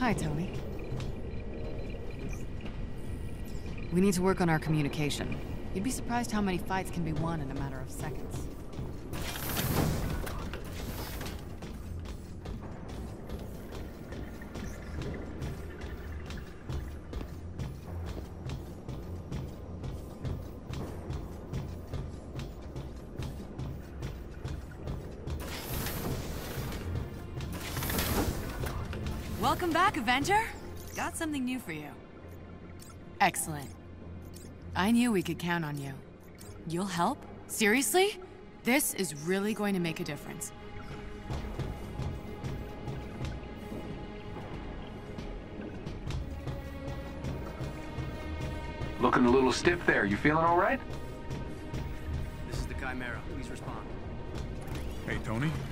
Hi, Tony. We need to work on our communication. You'd be surprised how many fights can be won in a matter of seconds. Welcome back, Avenger! Got something new for you. Excellent. I knew we could count on you. You'll help? Seriously? This is really going to make a difference. Looking a little stiff there. You feeling all right? This is the Chimera. Please respond. Hey, Tony.